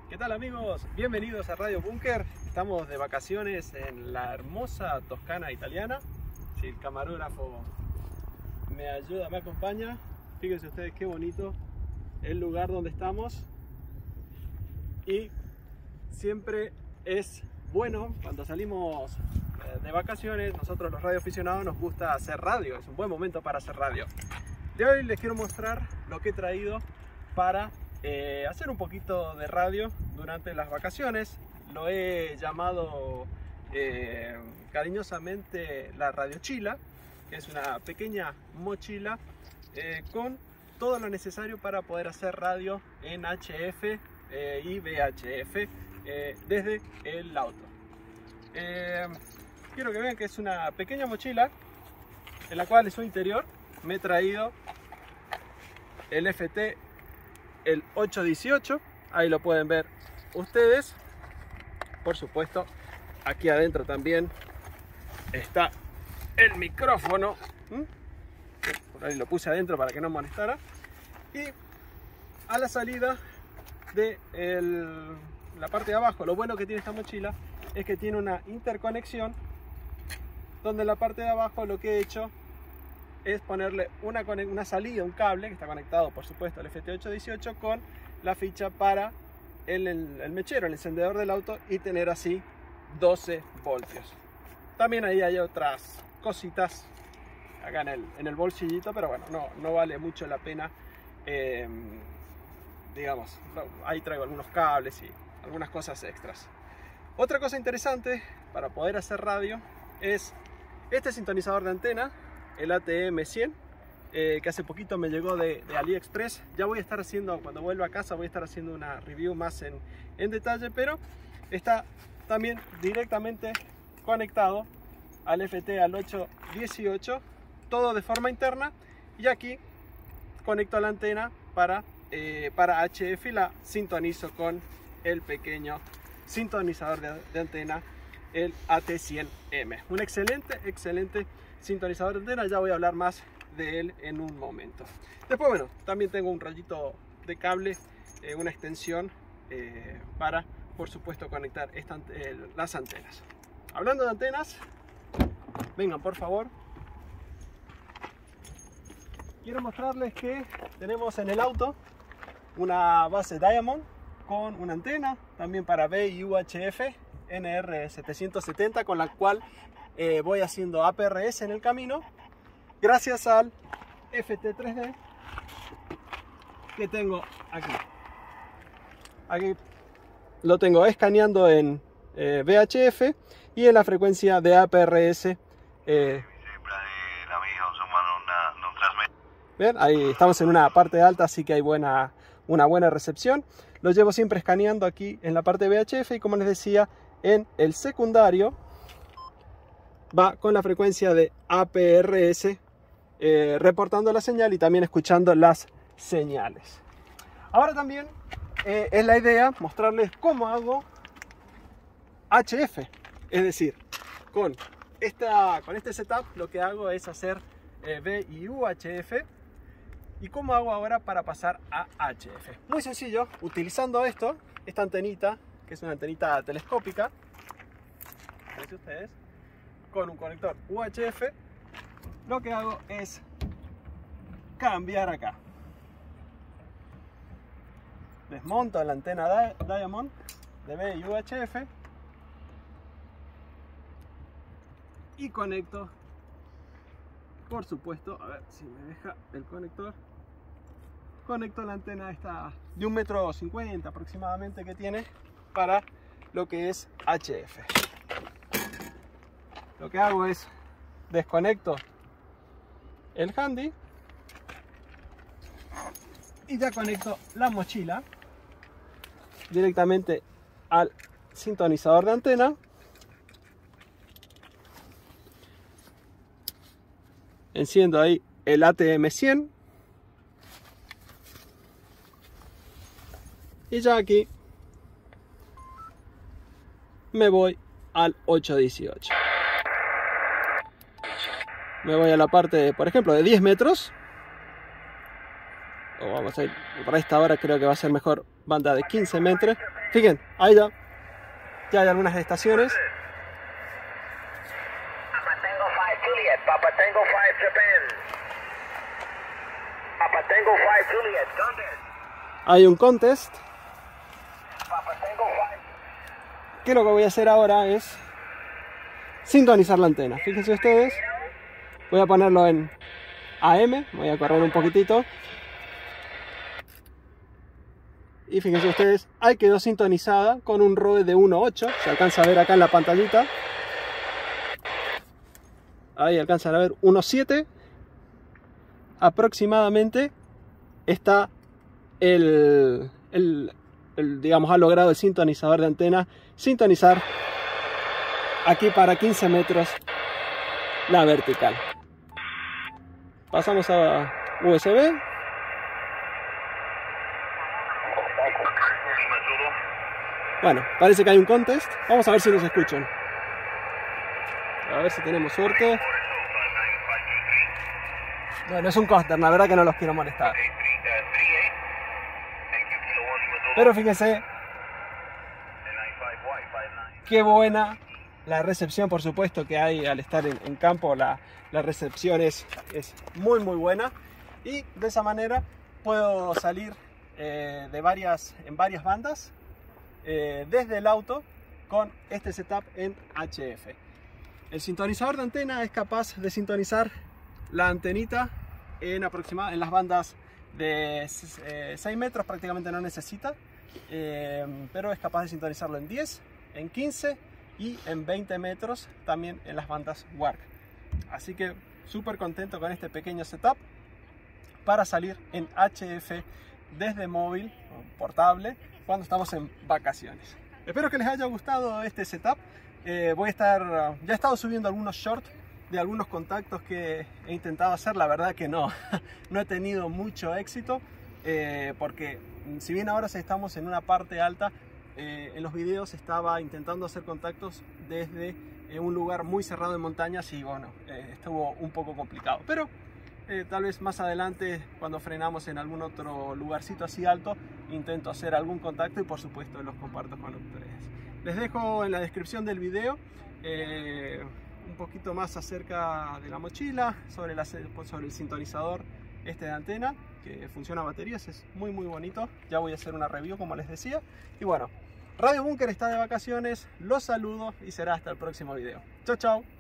¿Qué tal amigos? Bienvenidos a Radio Búnker. Estamos de vacaciones en la hermosa Toscana italiana. Si el camarógrafo me ayuda, me acompaña. Fíjense ustedes qué bonito el lugar donde estamos. Y siempre es bueno cuando salimos de vacaciones. Nosotros los radioaficionados nos gusta hacer radio. Es un buen momento para hacer radio. De hoy les quiero mostrar lo que he traído para hacer un poquito de radio durante las vacaciones. Lo he llamado cariñosamente la radiochila, que es una pequeña mochila con todo lo necesario para poder hacer radio en HF y VHF desde el auto. Quiero que vean que es una pequeña mochila en la cual en su interior me he traído el FT, el 818, ahí lo pueden ver ustedes. Por supuesto, aquí adentro también está el micrófono. Por ahí lo puse adentro para que no molestara. Y a la salida de la parte de abajo, lo bueno que tiene esta mochila es que tiene una interconexión, donde en la parte de abajo lo que he hecho es ponerle una salida, un cable que está conectado por supuesto al FT818 con la ficha para el mechero, el encendedor del auto, y tener así 12 voltios. También ahí hay otras cositas acá en el bolsillito, pero bueno, no vale mucho la pena. Digamos, ahí traigo algunos cables y algunas cosas extras. Otra cosa interesante para poder hacer radio es este sintonizador de antena, el ATM100, que hace poquito me llegó de AliExpress. Ya voy a estar haciendo, cuando vuelva a casa, voy a estar haciendo una review más en detalle, pero está también directamente conectado al FT, al 818, todo de forma interna, y aquí conecto la antena para HF y la sintonizo con el pequeño sintonizador de antena, el AT100M. Un excelente sintonizador de antena. Ya voy a hablar más de él en un momento. Después, bueno, también tengo un rollito de cable, una extensión para, por supuesto, conectar las antenas. Hablando de antenas, vengan por favor. Quiero mostrarles que tenemos en el auto una base Diamond con una antena también para V y UHF NR770, con la cual voy haciendo APRS en el camino gracias al FT3D que tengo aquí. Aquí lo tengo escaneando en VHF y en la frecuencia de APRS. Bien, ahí estamos en una parte alta, así que hay una buena recepción. Lo llevo siempre escaneando aquí en la parte de VHF, y como les decía, en el secundario va con la frecuencia de APRS, reportando la señal y también escuchando las señales. Ahora también es la idea mostrarles cómo hago HF, es decir, con este setup lo que hago es hacer V y UHF. ¿Y cómo hago ahora para pasar a HF? Muy sencillo, utilizando esta antenita, que es una antenita telescópica, ¿ven ustedes? Con un conector UHF, lo que hago es cambiar acá. Desmonto la antena Diamond de V y UHF y conecto, por supuesto, a ver si me deja el conector. Conecto la antena esta de 1,50 m aproximadamente que tiene para lo que es HF. Lo que hago es desconecto el handy y ya conecto la mochila directamente al sintonizador de antena. Enciendo ahí el ATM100 y ya aquí me voy al 818. Me voy a la parte, por ejemplo, de 10 metros o vamos a ir por esta hora, creo que va a ser mejor banda de 15 metros. Fíjense, ahí ya hay algunas estaciones. Papa Tango 5 Juliet, Papa Tango 5 Japan. Papa Tango 5 Juliet, contest. Hay un contest. Papa Tango 5. Que lo que voy a hacer ahora es sintonizar la antena. Fíjense ustedes, voy a ponerlo en AM, voy a correr un poquitito. Y fíjense ustedes, ahí quedó sintonizada con un ROE de 1.8. Se alcanza a ver acá en la pantallita. Ahí alcanzan a ver 1.7. Aproximadamente está digamos, ha logrado el sintonizador de antena sintonizar aquí para 15 metros la vertical. Pasamos a USB. Bueno, parece que hay un contest. Vamos a ver si nos escuchan. A ver si tenemos suerte. Bueno, es un coaster, la verdad que no los quiero molestar. Pero fíjense qué buena la recepción, por supuesto, que hay al estar en campo. La recepción es muy buena. Y de esa manera puedo salir en varias bandas desde el auto con este setup en HF. El sintonizador de antena es capaz de sintonizar la antenita en las bandas de 6 metros, prácticamente no necesita, pero es capaz de sintonizarlo en 10, en 15 y en 20 metros también en las bandas WARC. Así que súper contento con este pequeño setup para salir en HF desde móvil portable cuando estamos en vacaciones. Espero que les haya gustado este setup. Ya he estado subiendo algunos shorts de algunos contactos que he intentado hacer. La verdad que no he tenido mucho éxito, porque si bien ahora estamos en una parte alta, en los videos estaba intentando hacer contactos desde un lugar muy cerrado en montañas y bueno, estuvo un poco complicado, pero tal vez más adelante, cuando frenamos en algún otro lugarcito así alto, intento hacer algún contacto y por supuesto los comparto con ustedes. Les dejo en la descripción del video un poquito más acerca de la mochila, sobre el sintonizador de antena, que funciona a baterías, es muy bonito. Ya voy a hacer una review, como les decía. Y bueno, Radio Bunker está de vacaciones, los saludo y será hasta el próximo video. Chao, chao.